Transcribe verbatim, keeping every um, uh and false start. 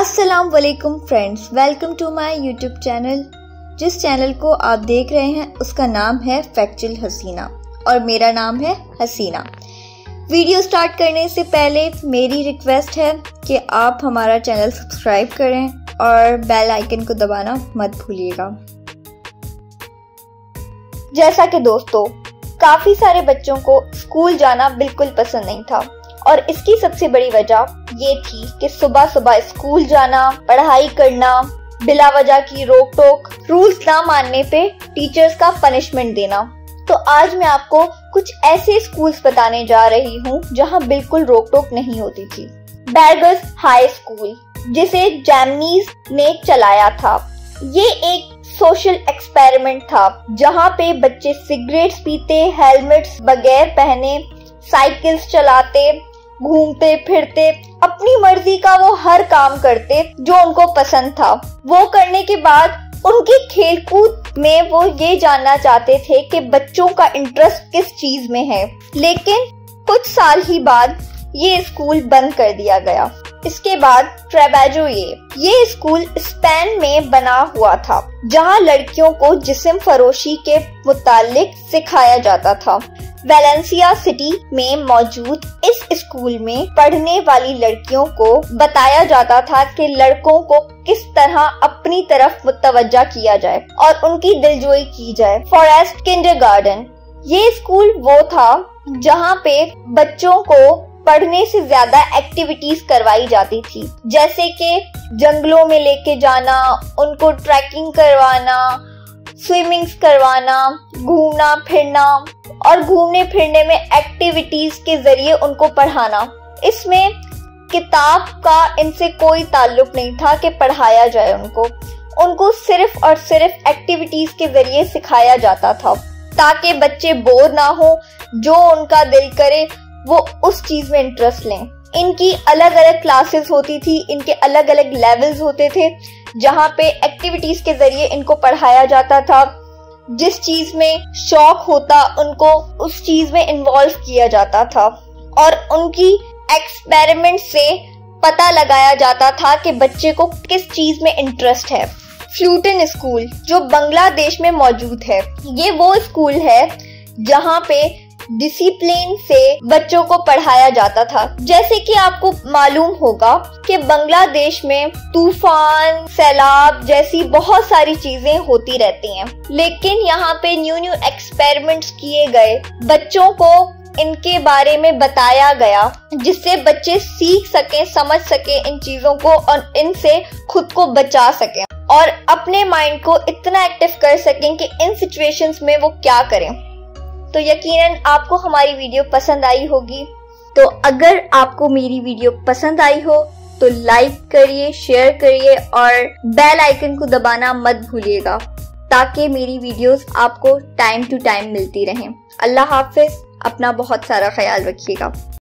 अस्सलाम वालेकुम friends, welcome to my YouTube channel. जिस चैनल को आप देख रहे हैं उसका नाम है फैक्चुअल हसीना और मेरा नाम है हसीना। वीडियो स्टार्ट करने से पहले मेरी रिक्वेस्ट है कि आप हमारा चैनल सब्सक्राइब करें और बेल आइकन को दबाना मत भूलिएगा। जैसा कि दोस्तों, काफ़ी सारे बच्चों को स्कूल जाना बिल्कुल पसंद नहीं था और इसकी सबसे बड़ी वजह ये थी कि सुबह सुबह स्कूल जाना, पढ़ाई करना, बिला वजह की रोक टोक, रूल्स ना मानने पे टीचर्स का पनिशमेंट देना। तो आज मैं आपको कुछ ऐसे स्कूल्स बताने जा रही हूँ जहाँ बिल्कुल रोक टोक नहीं होती थी। बैरगर्स हाई स्कूल, जिसे जैमनीज ने चलाया था, ये एक सोशल एक्सपेरिमेंट था जहाँ पे बच्चे सिगरेट्स पीते, हेलमेट्स बगैर पहने, साइकिल्स चलाते, घूमते फिरते, अपनी मर्जी का वो हर काम करते जो उनको पसंद था। वो करने के बाद उनके खेलकूद में वो ये जानना चाहते थे कि बच्चों का इंटरेस्ट किस चीज में है। लेकिन कुछ साल ही बाद ये स्कूल बंद कर दिया गया। इसके बाद ट्रेबेजो ये ये स्कूल स्पेन में बना हुआ था जहां लड़कियों को जिस्म फरोशी के मुतालिक सिखाया जाता था। वेलेंसिया सिटी में मौजूद इस स्कूल में पढ़ने वाली लड़कियों को बताया जाता था कि लड़कों को किस तरह अपनी तरफ मुतवज्जा किया जाए और उनकी दिलजोई की जाए। फॉरेस्ट किंडरगार्टन, ये स्कूल वो था जहाँ पे बच्चों को पढ़ने से ज्यादा एक्टिविटीज करवाई जाती थी, जैसे कि जंगलों में लेके जाना, उनको ट्रैकिंग करवाना, स्विमिंग्स करवाना, घूमना फिरना और घूमने फिरने में एक्टिविटीज के जरिए उनको पढ़ाना। इसमें किताब का इनसे कोई ताल्लुक नहीं था कि पढ़ाया जाए उनको उनको सिर्फ और सिर्फ एक्टिविटीज के जरिए सिखाया जाता था ताकि बच्चे बोर ना हो, जो उनका दिल करे वो उस चीज में इंटरेस्ट लें। इनकी अलग अलग क्लासेस होती थी, इनके अलग अलग लेवल्स होते थे जहाँ पे एक्टिविटीज के जरिए इनको पढ़ाया जाता था। जिस चीज में शौक होता उनको उस चीज में इन्वॉल्व किया जाता था और उनकी एक्सपेरिमेंट से पता लगाया जाता था कि बच्चे को किस चीज में इंटरेस्ट है। फ्लूटन स्कूल, जो बांग्लादेश में मौजूद है, ये वो स्कूल है जहाँ पे डिसिप्लिन से बच्चों को पढ़ाया जाता था। जैसे कि आपको मालूम होगा कि बांग्लादेश में तूफान, सैलाब जैसी बहुत सारी चीजें होती रहती हैं, लेकिन यहाँ पे न्यू न्यू एक्सपेरिमेंट्स किए गए, बच्चों को इनके बारे में बताया गया जिससे बच्चे सीख सकें, समझ सकें इन चीजों को और इनसे खुद को बचा सकें और अपने माइंड को इतना एक्टिव कर सकें कि इन सिचुएशंस में वो क्या करें। तो यकीनन आपको हमारी वीडियो पसंद आई होगी। तो अगर आपको मेरी वीडियो पसंद आई हो तो लाइक करिए, शेयर करिए और बेल आइकन को दबाना मत भूलिएगा ताकि मेरी वीडियोस आपको टाइम टू टाइम मिलती रहें। अल्लाह हाफिज, अपना बहुत सारा ख्याल रखिएगा।